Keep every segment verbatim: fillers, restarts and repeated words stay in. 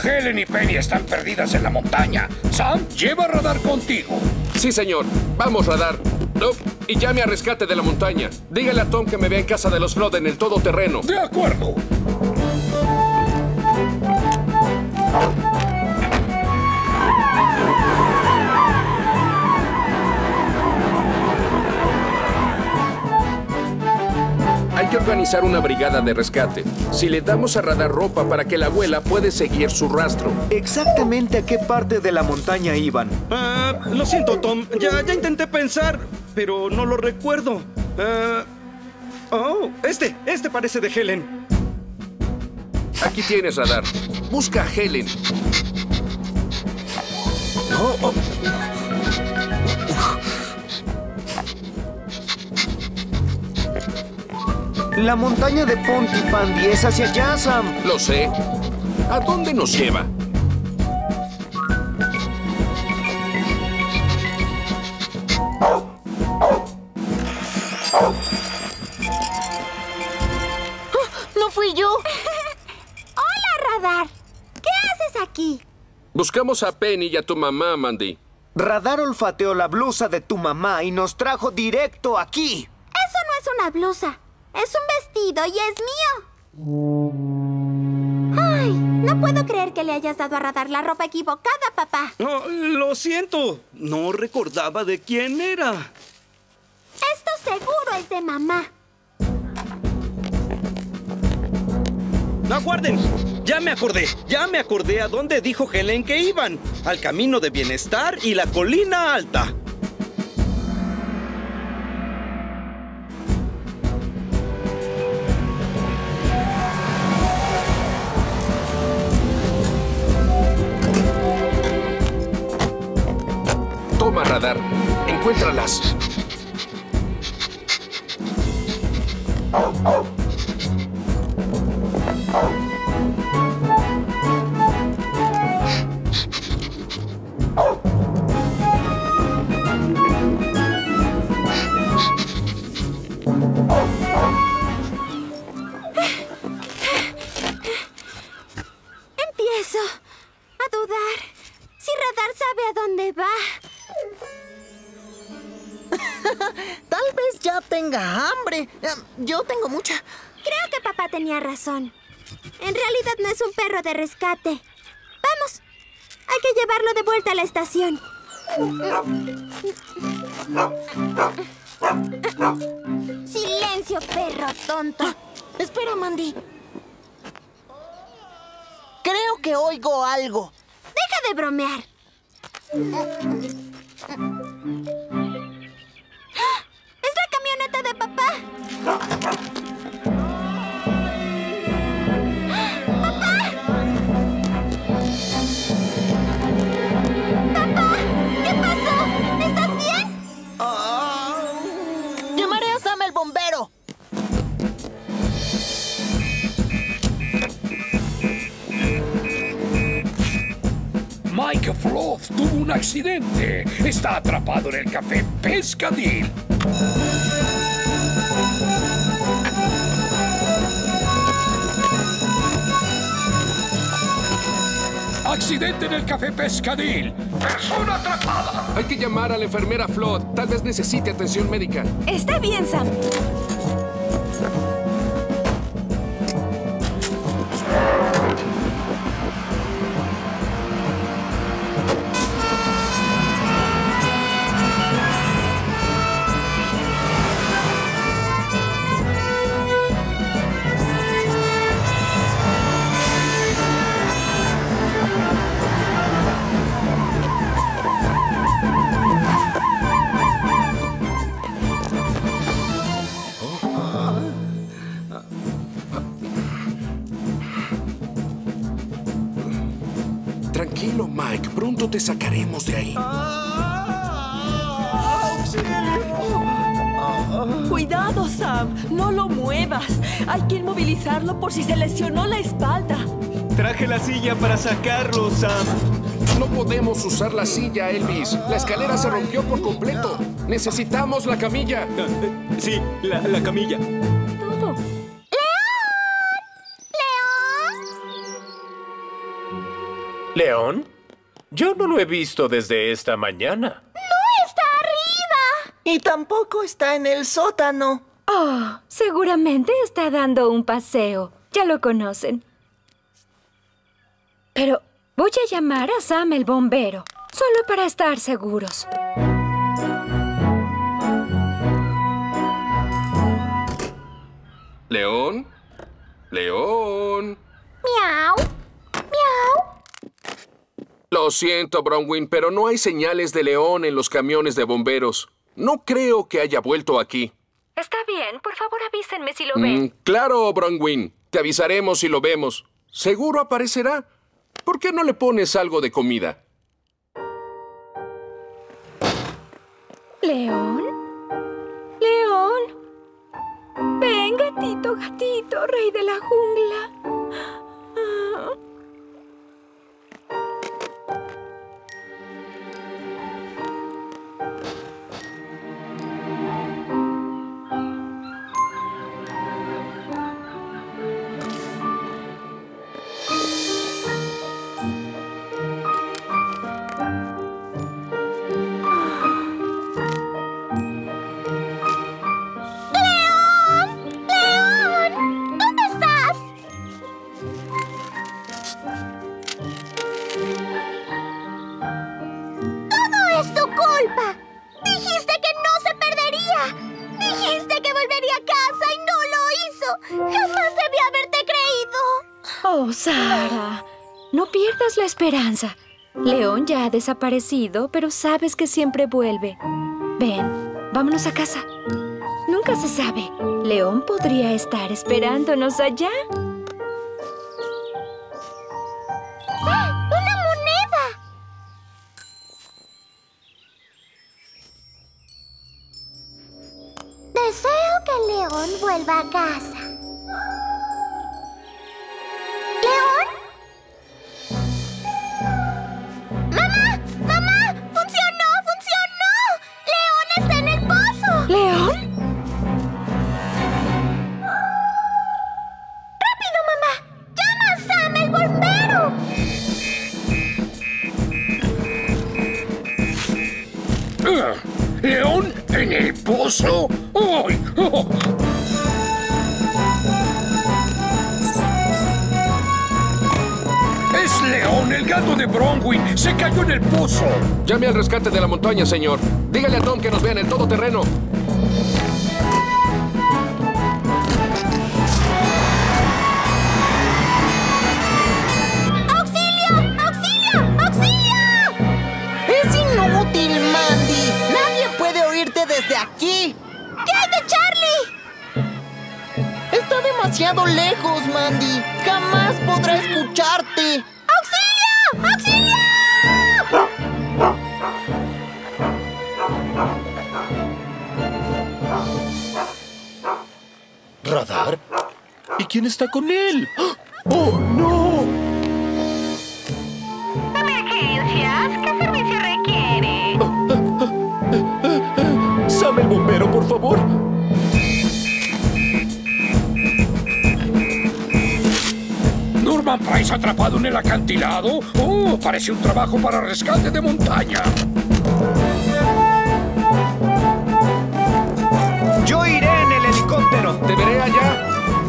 Helen y Penny están perdidas en la montaña. Sam, lleva Radar contigo. Sí, señor. Vamos, Radar. Oh, y llame a rescate de la montaña. Dígale a Tom que me vea en casa de los Flood en el todoterreno. De acuerdo. Hay que organizar una brigada de rescate. Si le damos a Radar ropa para que la abuela puede seguir su rastro. ¿Exactamente a qué parte de la montaña iban? Ah, lo siento, Tom. Ya, ya intenté pensar, pero no lo recuerdo. Ah, oh, este, este parece de Helen. Aquí tienes, Radar. Busca a Helen. Oh, oh. La montaña de Pontypandy es hacia allá, Sam. Lo sé. ¿A dónde nos lleva? Oh, ¡no fui yo! ¡Hola, Radar! ¿Qué haces aquí? Buscamos a Penny y a tu mamá, Mandy. Radar olfateó la blusa de tu mamá y nos trajo directo aquí. Eso no es una blusa. Es un vestido y es mío. Ay, no puedo creer que le hayas dado a Radar la ropa equivocada, papá. Oh, lo siento. No recordaba de quién era. Esto seguro es de mamá. ¡Aguarden! Ya me acordé. Ya me acordé a dónde dijo Helen que iban. Al camino de bienestar y la colina alta. Toma, Radar. Encuéntralas. Empiezo a dudar si Radar sabe a dónde va. Tal vez ya tenga hambre. Yo tengo mucha. Creo que papá tenía razón. En realidad no es un perro de rescate. Vamos. Hay que llevarlo de vuelta a la estación. Silencio, perro tonto. Espera, Mandy. Creo que oigo algo. Deja de bromear. ¡Es la camioneta de papá! ¡Papá! ¡Papá! ¿Qué pasó? ¿Estás bien? Oh. Llamaré a Sam el bombero. Mike Flood tuvo un accidente. Está atrapado en el café Pescadil. Accidente en el café Pescadil. Persona atrapada. Hay que llamar a la enfermera Flood. Tal vez necesite atención médica. Está bien, Sam. Tranquilo, Mike. Pronto te sacaremos de ahí. Cuidado, Sam. No lo muevas. Hay que inmovilizarlo por si se lesionó la espalda. Traje la silla para sacarlo, Sam. No podemos usar la silla, Elvis. La escalera se rompió por completo. Necesitamos la camilla. Sí, la, la camilla. ¡León! ¡León! ¿León? Yo no lo he visto desde esta mañana. ¡No está arriba! Y tampoco está en el sótano. Oh, seguramente está dando un paseo. Ya lo conocen. Pero voy a llamar a Sam el bombero, solo para estar seguros. ¿León? ¿León? Miau. Miau. Lo siento, Bronwyn, pero no hay señales de león en los camiones de bomberos. No creo que haya vuelto aquí. Está bien, por favor avísenme si lo ven. Mm, claro, Bronwyn. Te avisaremos si lo vemos. Seguro aparecerá. ¿Por qué no le pones algo de comida? ¿León? ¿León? Ven, gatito, gatito, rey de la jungla. Ah. Oh, Sara, no pierdas la esperanza. León ya ha desaparecido, pero sabes que siempre vuelve. Ven, vámonos a casa. Nunca se sabe. León podría estar esperándonos allá. ¡Ah! ¡Una moneda! Deseo que León vuelva a casa. ¿León? ¡Mamá! ¡Mamá! ¡Funcionó! ¡Funcionó! ¡León está en el pozo! ¿León? ¡Rápido, mamá! ¡Llama a Sam, el bombero! Ah, ¿León en el pozo? ¡Ay! Oh. ¡Es León, el gato de Bronwyn! ¡Se cayó en el pozo! Llame al rescate de la montaña, señor. Dígale a Tom que nos vea en el todoterreno. ¡Auxilio! ¡Auxilio! ¡Auxilio! ¡Es inútil, Mandy! ¡Nadie puede oírte desde aquí! ¿Qué hay de Charlie? Está demasiado lejos, Mandy. Jamás podrá escucharte. ¡Auxilio! ¡Auxilio! ¿Radar? ¿Y quién está con él? ¡Oh, no! Emergencias, ¿qué servicio requiere? Sam el bombero, por favor. ¿Norman Price atrapado en el acantilado? ¡Oh! Parece un trabajo para rescate de montaña. Yo iré en el helicóptero. Te veré allá.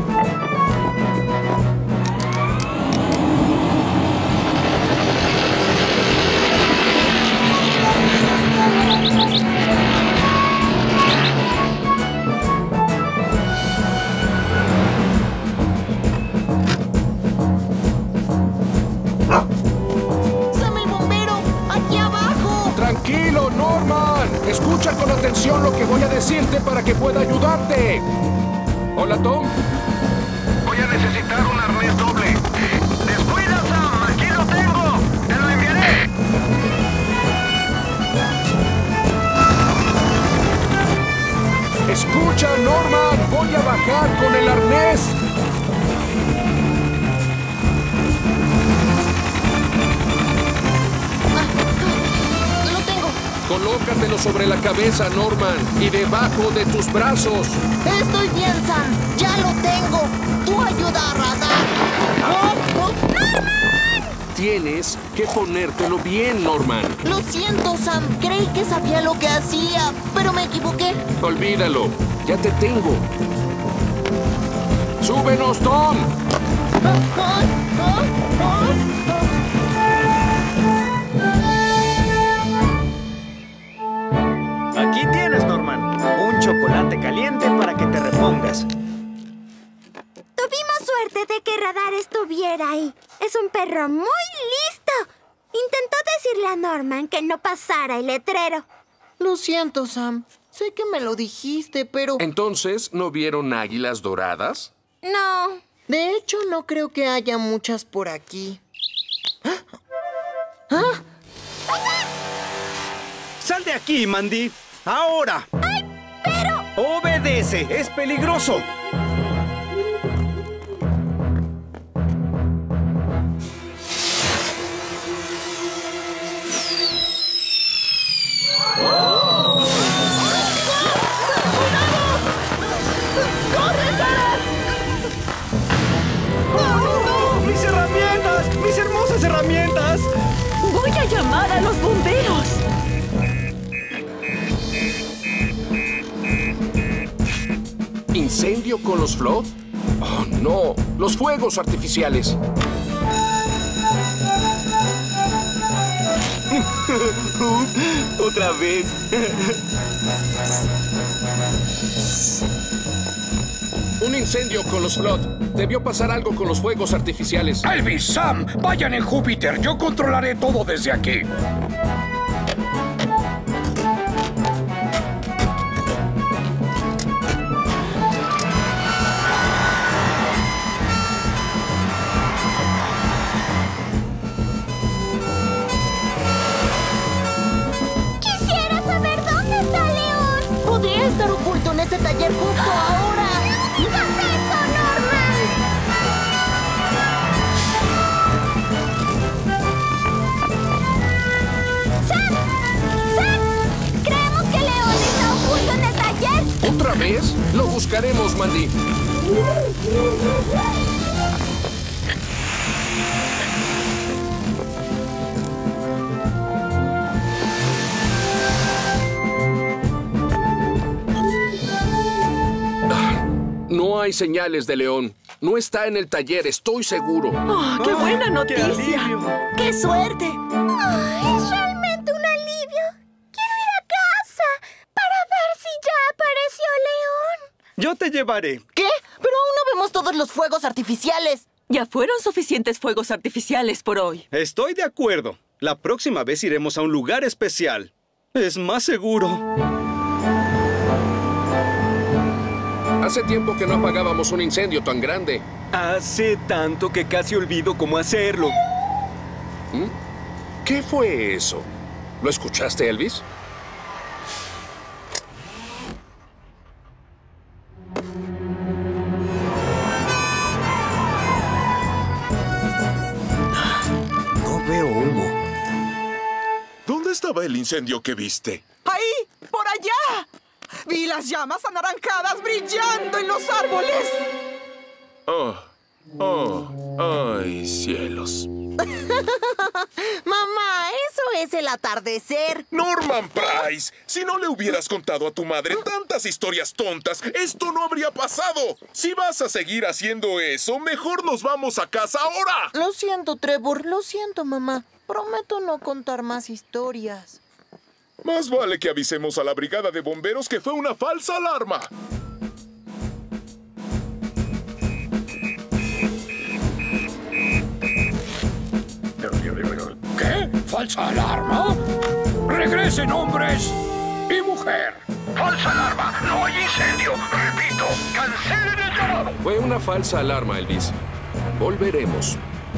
¡Sam el bombero! ¡Aquí abajo! Tranquilo, Norman. Escucha con atención lo que voy a decirte para que pueda ayudarte. Hola, Tom. Voy a necesitar un arnés doble. Descuida, Sam. Aquí lo tengo. Te lo enviaré. Escucha, Norman. Voy a bajar con el arnés. ¡Lo tengo! Colócatelo sobre la cabeza, Norman, y debajo de tus brazos. ¡Estoy bien, Sam! ¡Ya lo tengo! ¡Tú ayuda a Radar! ¡Oh, oh! Tienes que ponértelo bien, Norman. Lo siento, Sam. Creí que sabía lo que hacía, pero me equivoqué. Olvídalo. Ya te tengo. ¡Súbenos, Tom! Aquí tienes, Norman. Un chocolate caliente para que te repongas. Tuvimos suerte de que Radar estuviera ahí. Es un perro muy listo. Intentó decirle a Norman que no pasara el letrero. Lo siento, Sam. Sé que me lo dijiste, pero... ¿Entonces no vieron águilas doradas? No. De hecho, no creo que haya muchas por aquí. ¿Ah? ¡Sal de aquí, Mandy! ¡Ahora! ¡Ay, pero! ¡Obedece! ¡Es peligroso! ¡Herramientas! ¡Voy a llamar a los bomberos! ¿Incendio con los Flood? ¡Oh, no! ¡Los fuegos artificiales! ¡Otra vez! Un incendio con los Flood. Debió pasar algo con los fuegos artificiales. Elvis, Sam, vayan en Júpiter. Yo controlaré todo desde aquí. Quisiera saber dónde está León. Podría estar oculto en ese taller justo ahora. ¡No digas eso, Norman! ¡Sam! ¡Sam! Creemos que León está oculto en el taller. ¿Otra vez? Lo buscaremos, Mandy. No hay señales de León. No está en el taller, estoy seguro. Oh, ¡qué buena noticia! ¡Qué, ¡Qué suerte! Ay, es realmente un alivio. Quiero ir a casa para ver si ya apareció León. Yo te llevaré. ¿Qué? Pero aún no vemos todos los fuegos artificiales. Ya fueron suficientes fuegos artificiales por hoy. Estoy de acuerdo. La próxima vez iremos a un lugar especial. Es más seguro. Hace tiempo que no apagábamos un incendio tan grande. Hace tanto que casi olvido cómo hacerlo. ¿Mm? ¿Qué fue eso? ¿Lo escuchaste, Elvis? No veo humo. ¿Dónde estaba el incendio que viste? ¡Ahí! ¡Por allá! Vi las llamas anaranjadas brillando en los árboles. Oh, oh, ay, cielos. Mamá, eso es el atardecer. Norman Price, si no le hubieras contado a tu madre tantas historias tontas, esto no habría pasado. Si vas a seguir haciendo eso, mejor nos vamos a casa ahora. Lo siento, Trevor, lo siento, mamá. Prometo no contar más historias. Más vale que avisemos a la brigada de bomberos que fue una falsa alarma. ¿Qué? ¿Falsa alarma? ¡Regresen, hombres y mujer! ¡Falsa alarma! ¡No hay incendio! ¡Repito! ¡Cancelen el llamado! Fue una falsa alarma, Elvis. Volveremos.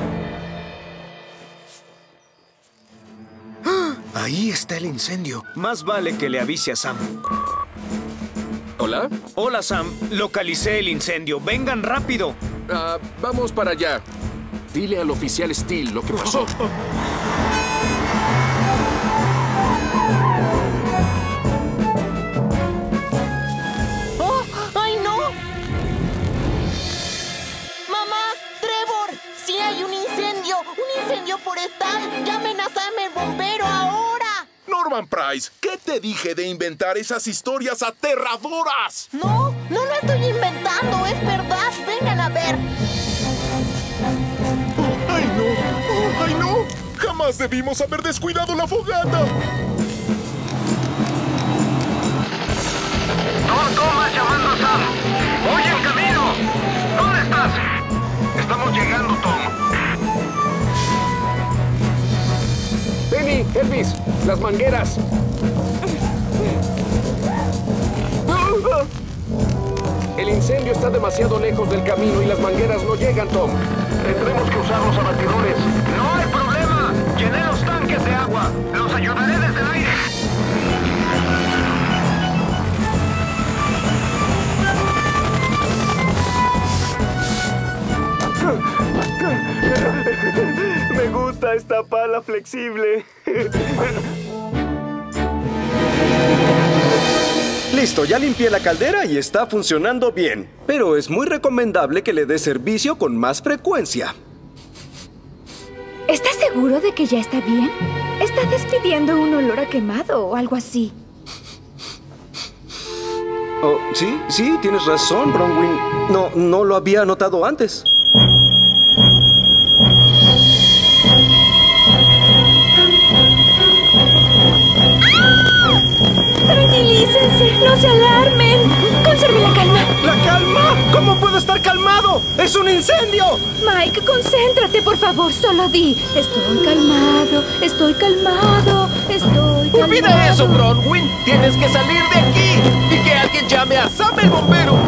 Ahí está el incendio. Más vale que le avise a Sam. ¿Hola? Hola, Sam. Localicé el incendio. ¡Vengan rápido! Uh, vamos para allá. Dile al oficial Steele lo que pasó. ¡Oh! ¡Ay, no! ¡Mamá! ¡Trevor! ¡Sí hay un incendio! ¡Un incendio forestal! estaban, Price? ¿Qué te dije de inventar esas historias aterradoras? No, no lo estoy inventando, es verdad. Vengan a ver. ¡Ay, no! Oh, ¡Ay, no! ¡Jamás debimos haber descuidado la fogata! Tom Thomas llamando a Sam. ¡Voy en camino! ¿Dónde estás? Estamos llegando, Tom. Penny, Elvis, las mangueras. El incendio está demasiado lejos del camino y las mangueras no llegan, Tom. Tendremos que usar los abatidores. ¡No hay problema! Llené los tanques de agua. Los ayudaré desde el aire. Me gusta esta pala flexible. Listo, ya limpié la caldera y está funcionando bien. Pero es muy recomendable que le dé servicio con más frecuencia. ¿Estás seguro de que ya está bien? Está despidiendo un olor a quemado o algo así. Oh, sí, sí, tienes razón, Bronwyn. No, no lo había notado antes. Tranquilícense, no se alarmen. Conserve la calma. ¿La calma? ¿Cómo puedo estar calmado? ¡Es un incendio! Mike, concéntrate, por favor. Solo di, estoy calmado, estoy calmado, estoy calmado. ¡Olvida eso, Bronwyn! ¡Tienes que salir de aquí! ¡Y que alguien llame a Sam el bombero!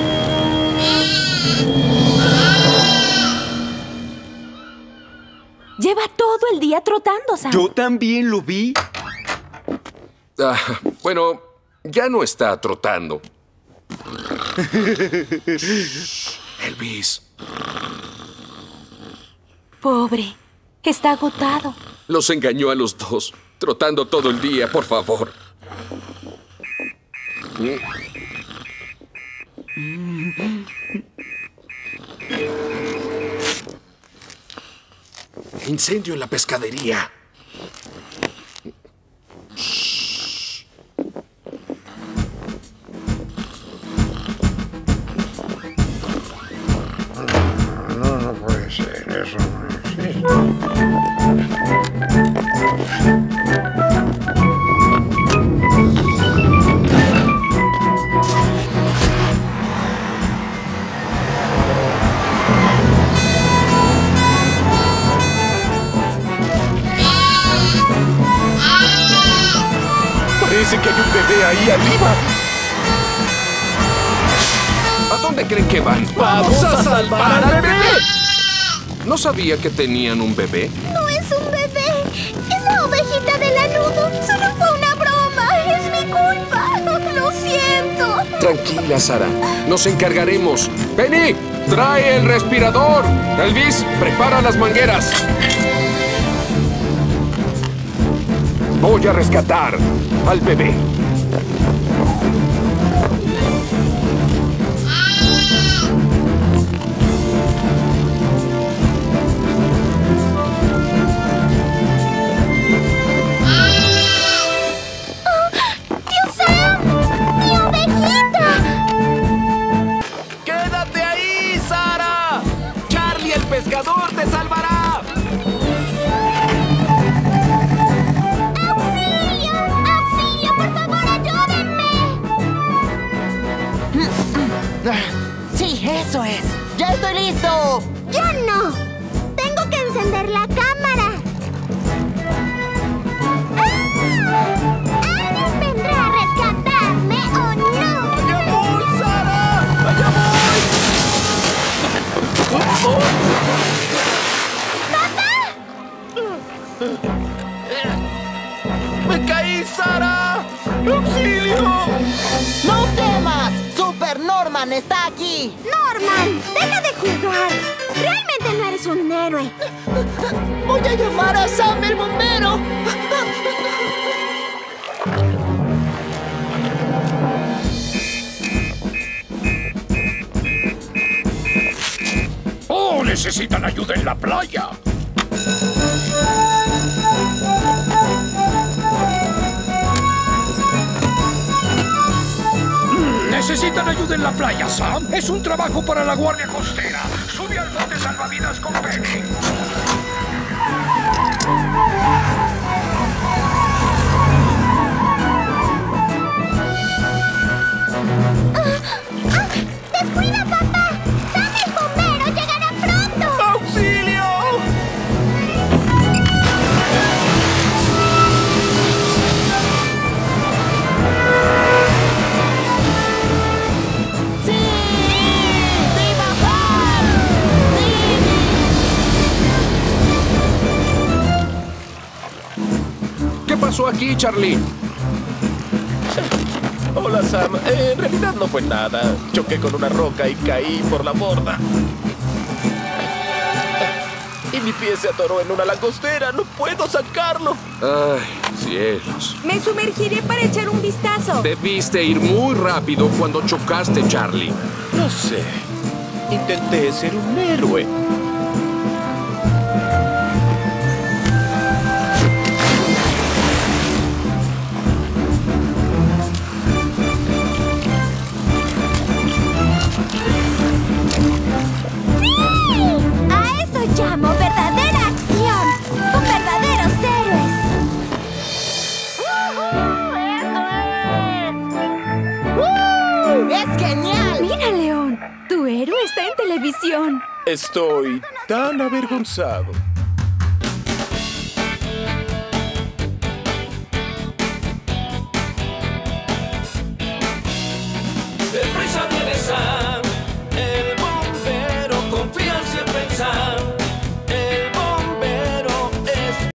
Lleva todo el día trotando, Sam. Yo también lo vi. Ah, bueno, ya no está trotando. Elvis. Pobre, está agotado. Los engañó a los dos, trotando todo el día, por favor. Incendio en la pescadería. No, no puede ser, eso no existe. Parece que hay un bebé ahí arriba. ¿A dónde creen que van? ¡Vamos a salvar al bebé! ¿No sabía que tenían un bebé? No es un bebé. Es la ovejita del lanudo. Solo fue una broma. Es mi culpa. Lo siento. Tranquila, Sara. Nos encargaremos. ¡Penny! ¡Trae el respirador! Elvis, prepara las mangueras. Voy a rescatar al bebé. ¡Quédate ahí, Sara! ¡Charlie el pescador te salvará! ¡Auxilio! ¡Auxilio! ¡Por favor, ayúdenme! Sí, eso es. ¡Ya estoy listo! ¡Ya no! Tengo que encender la cámara. ¡Ah! ¿Alguien vendrá a rescatarme o no? ¡Allá voy, Sara! ¡Allá voy! ¡Me caí, Sara! ¡Auxilio! ¡No temas! ¡Super Norman está aquí! ¡Norman! ¡Deja de jugar! ¡Realmente no eres un héroe! ¡Voy a llamar a Sam el bombero! ¡Oh! ¡Necesitan ayuda en la playa! Necesitan ayuda en la playa, Sam. Es un trabajo para la Guardia Costera. Sube al bote salvavidas con Penny. ¡Descuida, papá! ¡Sam, el bombero, llegará pronto! ¡Auxilio! ¡Sí! ¡Viva Sam! ¿Qué pasó aquí, Charlie? Hola, Sam. Eh, en realidad no fue nada. Choqué con una roca y caí por la borda. Y mi pie se atoró en una langostera. ¡No puedo sacarlo! Ay, cielos. Me sumergiré para echar un vistazo. Debiste ir muy rápido cuando chocaste, Charlie. No sé. Intenté ser un héroe. A eso llamo verdadera acción, con verdaderos héroes. ¡Uh! ¡Es genial! Mira, León, tu héroe está en televisión. Estoy tan avergonzado.